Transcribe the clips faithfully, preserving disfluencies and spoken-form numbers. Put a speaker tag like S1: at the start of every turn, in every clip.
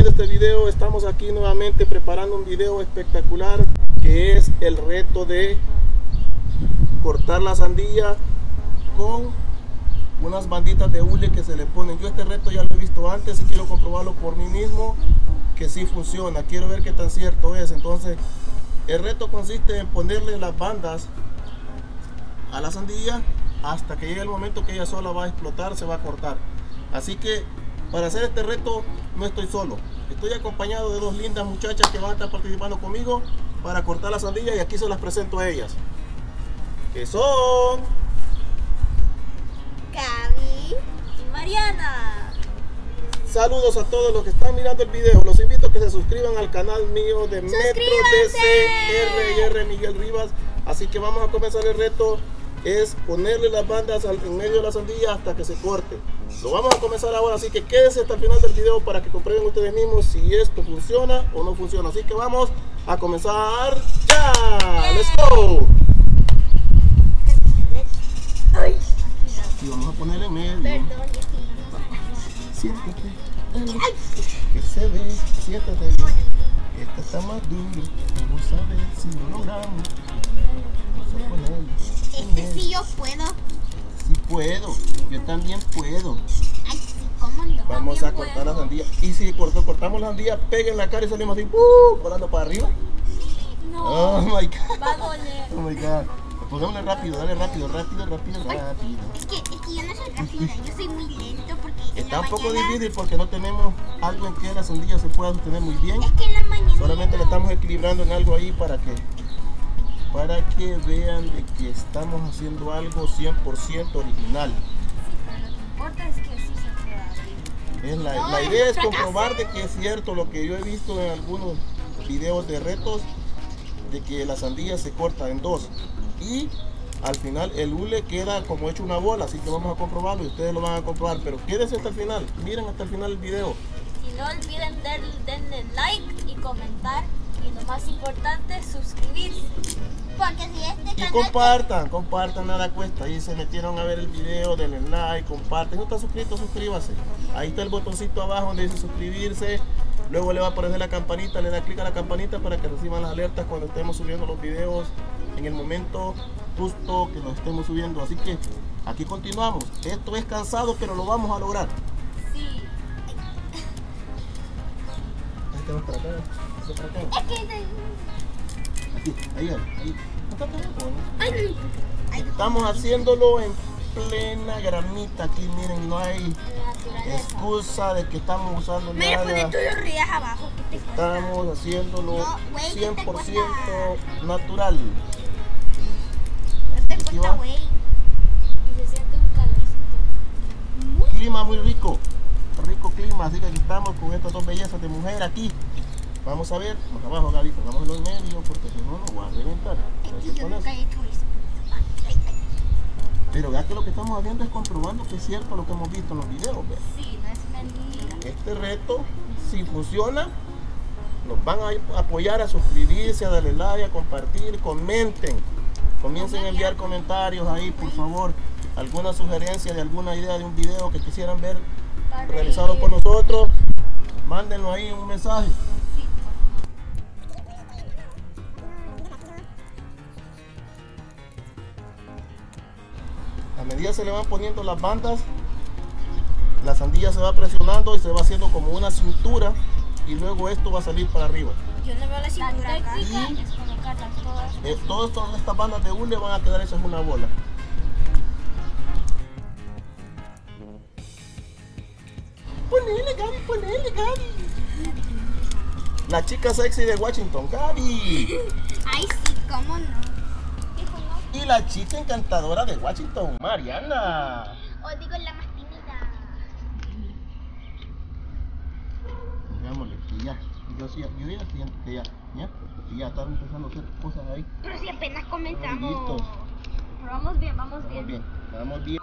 S1: bienvenido a este video. Estamos aquí nuevamente preparando un video espectacular que es el reto de cortar la sandía con unas banditas de hule que se le ponen. Yo este reto ya lo he visto antes y quiero comprobarlo por mí mismo que sí funciona. Quiero ver qué tan cierto es. Entonces el reto consiste en ponerle las bandas a la sandía hasta que llegue el momento que ella sola va a explotar, se va a cortar. Así que para hacer este reto no estoy solo, estoy acompañado de dos lindas muchachas que van a estar participando conmigo para cortar la sandía, y aquí se las presento a ellas, que son
S2: Gaby y Mariana.
S1: Saludos a todos los que están mirando el video. Los invito a que se suscriban al canal mío de Metro D C R y R Miguel Rivas. Así que vamos a comenzar el reto. Es ponerle las bandas en medio de la sandía hasta que se corte. Lo vamos a comenzar ahora, así que quédense hasta el final del video para que comprueben ustedes mismos si esto funciona o no funciona. Así que vamos a comenzar ya. ¡Let's go! Y vamos a ponerle en medio.
S2: Perdón,
S1: Siéntate. Que se ve, siéntate bien. Esta está más dura. Vamos a ver si lo logramos. Vamos a ponerle.
S2: Este sí yo puedo.
S1: Sí puedo, yo también puedo.
S2: Ay, sí, ¿cómo no?
S1: Vamos a cortar la sandía. Y si corto, cortamos la sandía, peguen la cara y salimos así, uh, volando para arriba.
S2: No.
S1: Oh my god.
S2: Va a doler.
S1: Oh my god. Pongámosle rápido, dale rápido, rápido, rápido, rápido.
S2: Es que, es que yo no soy rápida, yo soy muy lento porque en
S1: Está
S2: la
S1: un poco
S2: mañana-
S1: difícil porque no tenemos algo en que la sandía se pueda sostener muy bien.
S2: Es que en la mañana...
S1: Solamente le estamos equilibrando en algo ahí para que para que vean de que estamos haciendo algo cien por ciento original.
S3: Pero lo que importa es que sí se pueda abrir.
S1: Es la,
S2: No,
S1: la idea es
S2: fracasé.
S1: comprobar de que es cierto lo que yo he visto en algunos videos de retos, de que la sandía se corta en dos y al final el hule queda como hecho una bola. Así que vamos a comprobarlo y ustedes lo van a comprobar, pero quédense hasta el final, miren hasta el final el video.
S3: Y no olviden dar, denle like y comentar. Y lo más importante, suscribirse.
S2: Porque si este
S1: Y
S2: canal...
S1: compartan, compartan, nada cuesta. Ahí se metieron a ver el video, denle like, comparten. No está suscrito, suscríbase. Ahí está el botoncito abajo donde dice suscribirse. Luego le va a aparecer la campanita, le da clic a la campanita para que reciban las alertas cuando estemos subiendo los videos en el momento justo que los estemos subiendo. Así que aquí continuamos. Esto es cansado, pero lo vamos a lograr.
S3: Sí.
S1: Ahí estamos para acá, esto para acá.
S2: Es que...
S1: Aquí, ahí, ahí. No está tan lejos, ¿no?
S2: Ay, no. Ay, no.
S1: Estamos haciéndolo en plena gramita. Aquí miren, no hay
S3: La naturaleza.
S1: excusa de que estamos usando
S2: Mira, poner
S1: nada.
S2: tú los rías abajo. ¿Qué te cuesta?
S1: Estamos haciéndolo
S2: No, güey, ¿qué te
S1: cien por ciento
S2: cuesta?
S1: natural.
S2: No te
S1: Aquí
S2: cuesta,
S1: va.
S2: güey.
S3: Y se siente un calorcito.
S1: Clima muy rico, rico clima. Así que aquí estamos con estas dos bellezas de mujer aquí. Vamos a ver, más abajo, Gaby, pongámoslo en medio porque si no, no va a reventar.
S2: Es
S1: Así
S2: que yo
S1: con
S2: nunca
S1: eso.
S2: he hecho eso. Ay, ay, ay.
S1: Pero vea que lo que estamos haciendo es comprobando que es cierto lo que hemos visto en los videos. Vea.
S3: Sí, no es mentira.
S1: Este reto, si funciona, nos van a apoyar a suscribirse, a darle like, a compartir, comenten. Comiencen a enviar comentarios ahí, por favor. Alguna sugerencia de alguna idea de un video que quisieran ver
S3: Para
S1: realizado
S3: ir-
S1: por nosotros, mándenlo ahí en un mensaje. A medida se le van poniendo las bandas, la sandía se va presionando y se va haciendo como una cintura, y luego esto va a salir para arriba.
S2: Yo no veo la
S3: La
S2: cintura acá.
S3: técnica
S1: Y-
S3: es colocarlas todas.
S1: Eh, todas estas- estas bandas de hule van a quedar hechas una bola. Ponele, Gaby, ponele, Gaby. La chica sexy de Washington, Gaby.
S2: Ay, sí, cómo no.
S3: Dijo no.
S1: Y la chica encantadora de Washington, Mariana.
S2: O digo la más tímida.
S1: Digámosle que ya, yo, sí- yo ya siento que ya, ya, que ya están empezando a hacer cosas ahí.
S2: Pero si apenas comenzamos.
S1: Listos.
S3: Pero vamos bien, vamos
S1: Vamos
S3: bien.
S1: bien, vamos bien.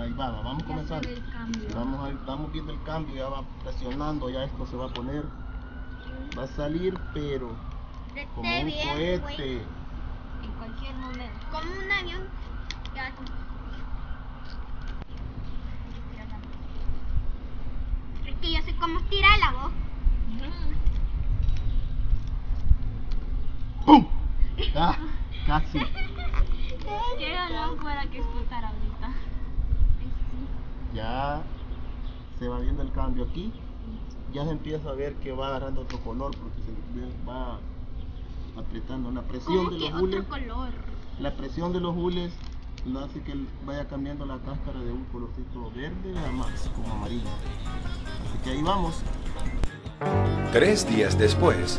S1: Ahí va, va, vamos a comenzar. Vamos, a, vamos viendo el cambio, ya va presionando, ya esto se va a poner. Va a salir, pero como un cohete.
S3: En cualquier momento.
S2: Como un avión. Ya. Es que yo sé cómo tirarla, vos.
S1: ¡Pum! Ah, casi.
S3: Qué galán fuera que explotara ahorita.
S1: Ya se va viendo el cambio aquí. Ya se empieza a ver que va agarrando otro color porque se va apretando la presión de los hules.
S2: Otro color.
S1: La presión de los hules lo hace que vaya cambiando la cáscara de un colorcito verde a más como amarillo. Así que ahí vamos.
S4: Tres días después.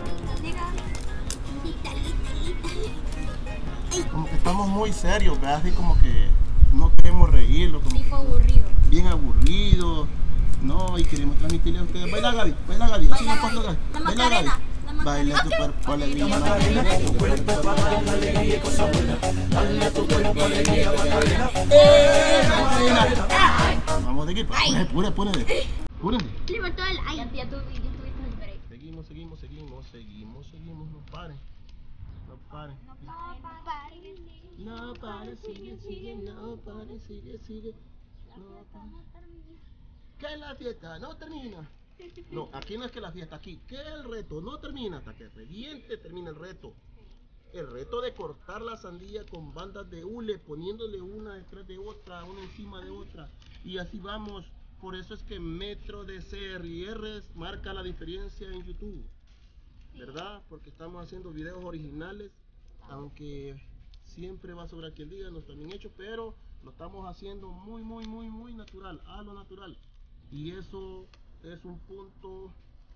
S1: Como que estamos muy serios, ¿verdad? Así como que no queremos reírlo. Como
S3: Tipo aburrido.
S1: bien aburrido. No, y queremos transmitirle a ustedes. Baila Gaby, baila Gaby. Así
S3: Baila
S1: no pasa
S3: Gaby.
S1: Gaby.
S3: La
S1: Baila
S3: Macarena,
S1: Gaby.
S3: la Macarena.
S1: Baila tu cuerpo alegría.
S5: Tu cuerpo para dar la alegría y cosa buena. Dale a tu cuerpo alegría, Macarena.
S1: ¡Eh, Macarena! Vamos de aquí. Apúrate, apúrate. Apúrate.
S2: Le faltó el
S3: Ya,
S2: ay.
S3: ya, tuvi- ya tuviste el break.
S1: Seguimos, seguimos, seguimos, seguimos, seguimos. No paren. No paren.
S2: No pare.
S1: No pare, sigue, sigue, no pare, sigue, sigue. No pare. Que la fiesta no termina. No, aquí no es que la fiesta, aquí que el reto no termina hasta que reviente, termina el reto. El reto de cortar la sandía con bandas de hule, poniéndole una detrás de otra, una encima de otra. Y así vamos. Por eso es que Metro de C R I R marca la diferencia en YouTube. ¿Verdad? Porque estamos haciendo videos originales, aunque siempre va a sobrar quien diga, no está bien hecho, pero lo estamos haciendo muy, muy, muy, muy natural, a lo natural. Y eso es un punto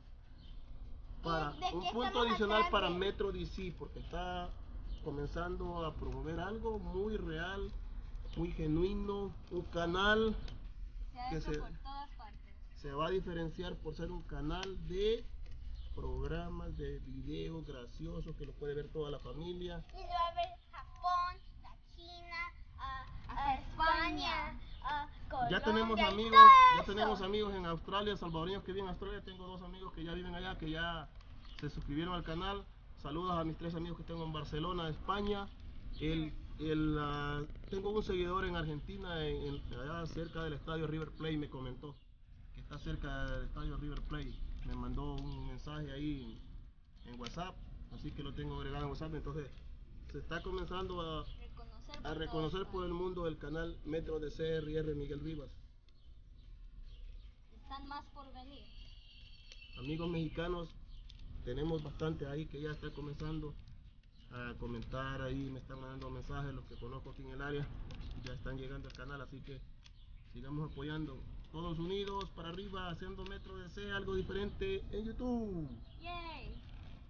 S1: para
S2: ¿Y de
S1: un
S2: qué
S1: punto
S2: estamos
S1: adicional
S2: hablando?
S1: para Metro D C, porque está comenzando a promover algo muy real, muy genuino, un canal
S3: Se ha
S1: que
S3: hecho
S1: se,
S3: por todas partes.
S1: se va a diferenciar por ser un canal de programas de videos graciosos que lo puede ver toda la familia.
S2: Y lo va a ver Japón, a China, a,
S3: Hasta
S2: a España,
S3: España.
S2: a Colombia.
S1: Ya tenemos
S2: y
S1: amigos,
S2: todo
S1: ya
S2: eso.
S1: tenemos amigos en Australia, salvadoreños que viven en Australia. Tengo dos amigos que ya viven allá, que ya se suscribieron al canal. Saludos a mis tres amigos que tengo en Barcelona, España. El, el, uh, tengo un seguidor en Argentina, en, en, allá cerca del estadio River Plate, me comentó que está cerca del estadio River Plate. Me mandó un mensaje ahí en, en WhatsApp, así que lo tengo agregado en WhatsApp. Entonces se está comenzando a
S3: Reconocer
S1: a
S3: por
S1: reconocer
S3: todas
S1: por el mundo el canal Metro de C R I R Miguel Rivas.
S3: partes. Están más por venir.
S1: Amigos mexicanos, tenemos bastante ahí que ya está comenzando a comentar ahí, me están mandando mensajes, los que conozco aquí en el área, ya están llegando al canal, así que sigamos apoyando. Todos unidos para arriba, haciendo Metro D C, algo diferente en YouTube.
S3: Yay.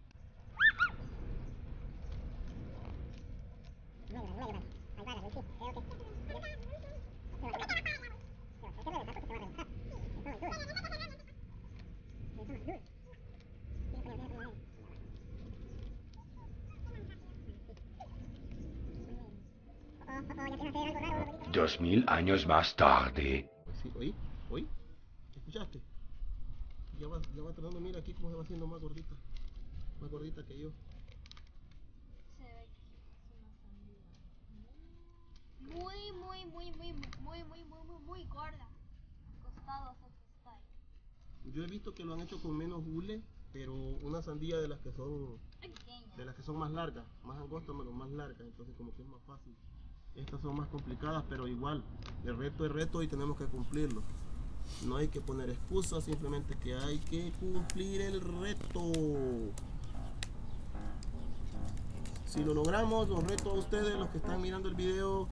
S4: Dos mil años más tarde.
S1: Sí, ¿oí? ¿Oí? ¿Escuchaste? Ya va, ya va tratando, mira aquí cómo se va haciendo más gordita, más gordita que yo.
S3: Se ve que es una sandía.
S2: Muy, muy, muy, muy, muy, muy, muy, muy, muy, muy gorda.
S3: Costados a que está ahí.
S1: Yo he visto que lo han hecho con menos hule, pero una sandía de las que son
S3: Pequeña.
S1: de las que son más largas, más angostas pero más largas, entonces como que es más fácil. Estas son más complicadas, pero igual, el reto es reto y tenemos que cumplirlo. No hay que poner excusas, simplemente que hay que cumplir el reto. Si lo logramos, los reto a ustedes, los que están mirando el video,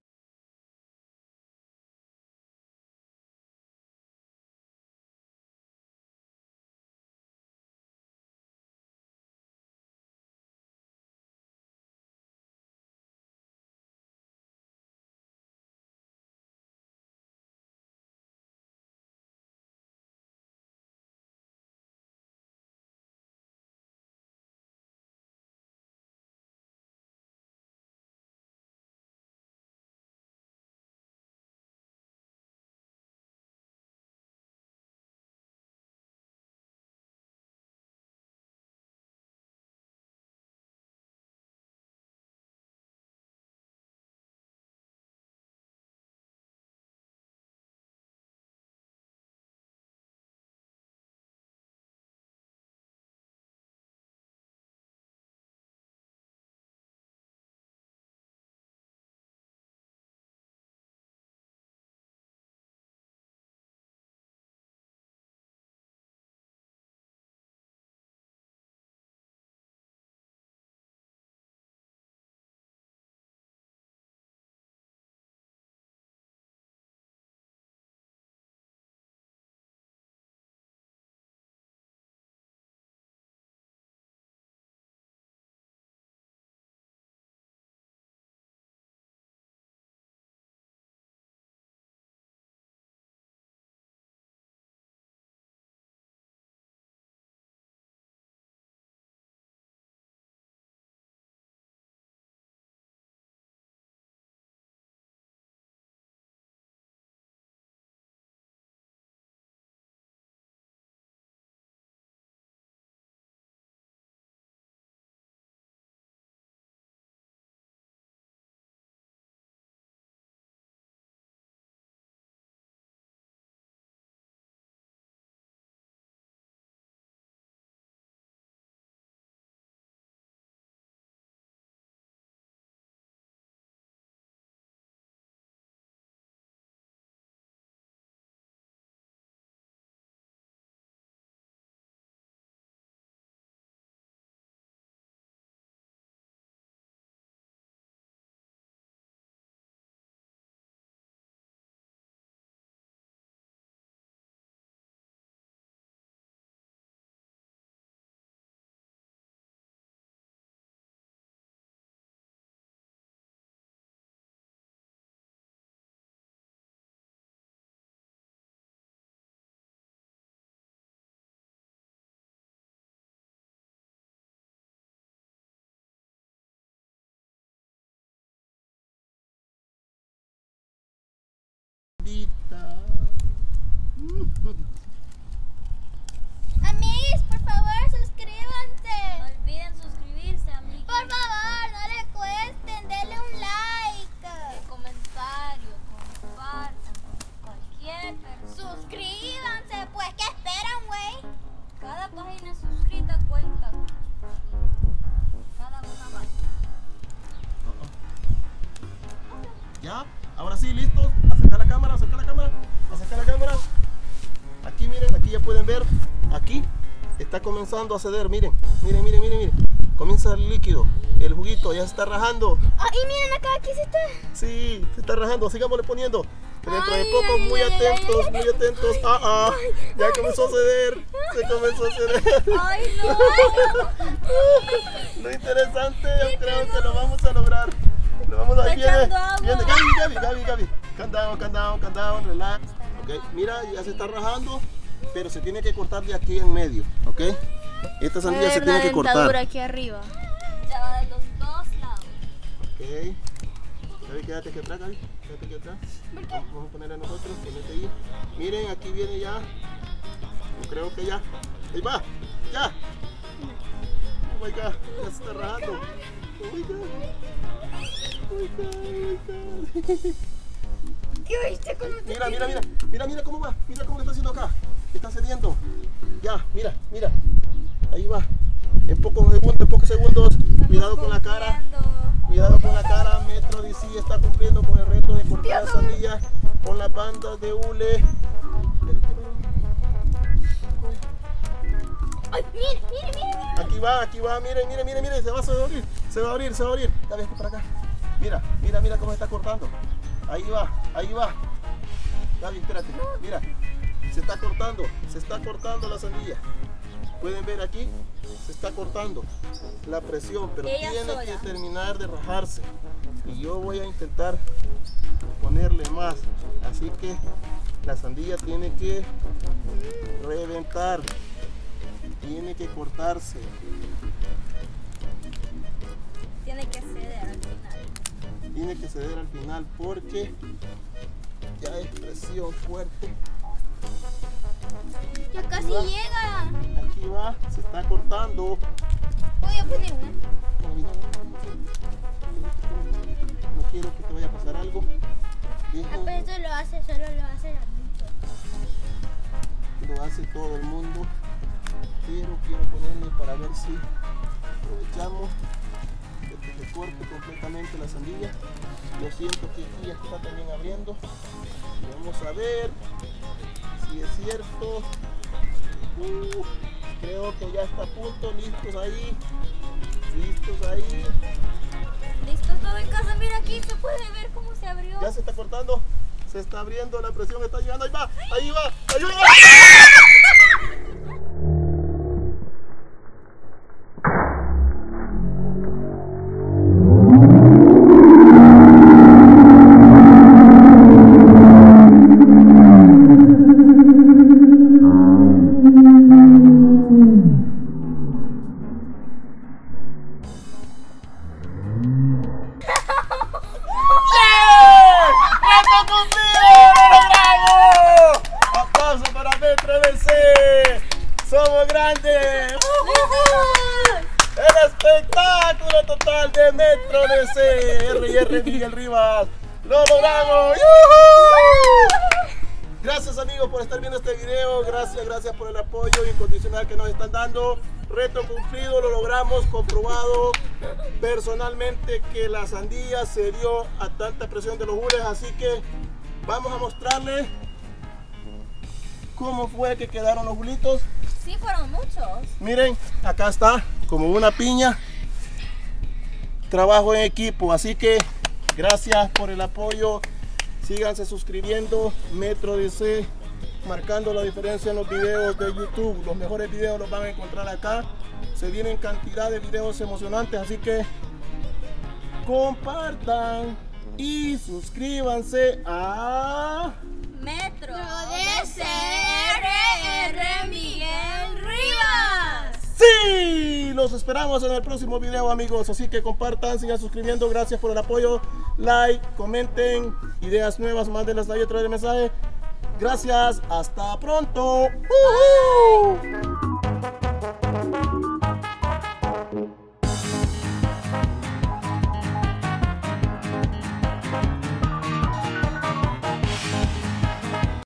S1: sí, listos. Acerca la cámara, acerca la cámara, acerca la cámara. Aquí miren, aquí ya pueden ver. Aquí está comenzando a ceder, miren, miren, miren, miren, miren. Comienza el líquido, el juguito ya se está rajando.
S2: Ah, y miren acá, aquí se está.
S1: Sí, se está rajando, sigámosle poniendo. Dentro de
S2: Ay,
S1: poco,
S2: ay,
S1: muy
S2: ay,
S1: atentos,
S2: ay,
S1: muy
S2: ay,
S1: atentos.
S2: ay,
S1: Ah, ah,
S2: ay,
S1: ya
S2: ay,
S1: comenzó a ceder, se comenzó a ceder.
S3: Ay, no.
S1: Lo interesante, yo creo que lo vamos a lograr. Lo vamos a
S3: Está
S1: ahí viene,
S3: echando agua.
S1: viene, Gaby, Gaby, Gaby, Gaby. Calm down, calm down, calm down, relax. Ok, mira, ya se está rajando, pero se tiene que cortar de aquí en medio, ok. Esta sandía se tiene que cortar.
S2: aquí arriba.
S3: Ya va de los dos lados.
S1: Ok. Gaby, quédate aquí atrás, Gaby. Quédate aquí atrás. Vamos a ponerle a nosotros, ponete ahí. Miren, aquí viene ya. Yo creo que ya. Ahí va, ya. Oh my God, ya se está rajando. Oh my God. Oh my God, oh my God.
S2: ¿Qué viste con usted?
S1: Mira, mira, mira, mira, mira cómo va. Mira cómo lo está haciendo acá. Está cediendo. Ya, mira, mira. Ahí va. En pocos segundos, en pocos segundos. Cuidado con la cara. Cuidado con la cara. Metro D C está cumpliendo con el reto de cortar la sandía con las bandas de hule.
S2: Ay, mire, mire, mire, mire.
S1: Aquí va, aquí va. Miren, miren, miren, miren. Se va a abrir. Se va a abrir, se va a abrir. Dale esto para acá. Mira, mira, mira cómo está cortando. Ahí va, ahí va. Gaby, espérate. Mira. Se está cortando, se está cortando la sandía. Pueden ver aquí, se está cortando la presión, pero
S3: Ella
S1: tiene
S3: sola.
S1: que terminar de rajarse. Y yo voy a intentar ponerle más. Así que la sandía tiene que reventar, tiene que cortarse.
S3: Tiene que ceder al final.
S1: Tiene que ceder al final porque ya es presión fuerte.
S2: Ya casi
S1: va.
S2: llega.
S1: Aquí va, se está cortando.
S2: Voy a poner una.
S1: No, mira, no quiero que te vaya a pasar algo. Deja-
S2: Ah, pero esto lo hace, solo lo hace la gente.
S1: lo hace todo el mundo, pero quiero ponerle para ver si aprovechamos de que se corte completamente la sandía. Yo siento que aquí ya está también abriendo. Y vamos a ver si es cierto. Uh, creo que ya está a punto, listos ahí, listos ahí.
S3: Listo todo en casa. Mira aquí, se puede ver cómo se abrió.
S1: Ya se está cortando, se está abriendo, la presión está llegando, ahí va, ahí va, ahí va. ¡Aplausos para Metro D C! ¡Somos grandes! ¡El espectáculo total de Metro D C! R y R Miguel Rivas. ¡Lo logramos! ¡Yujú! Gracias amigos por estar viendo este video. Gracias, gracias por el apoyo incondicional que nos están dando. Reto cumplido, lo logramos, comprobado personalmente que la sandía se dio a tanta presión de los hules. Así que vamos a mostrarles cómo fue que quedaron los hulitos.
S3: Sí, fueron muchos.
S1: Miren, acá está, como una piña. Trabajo en equipo, así que gracias por el apoyo. Síganse suscribiendo, Metro D C, marcando la diferencia en los videos de YouTube. Los mejores videos los van a encontrar acá. Se vienen cantidad de videos emocionantes, así que compartan y suscríbanse a
S3: Metro
S2: D C
S3: R R Miguel Rivas.
S1: ¡Sí! Los esperamos en el próximo video amigos, así que compartan, sigan suscribiendo, gracias por el apoyo, like, comenten, ideas nuevas, mándenlas ahí a través de mensaje. Gracias, hasta pronto. ¡Uh-huh!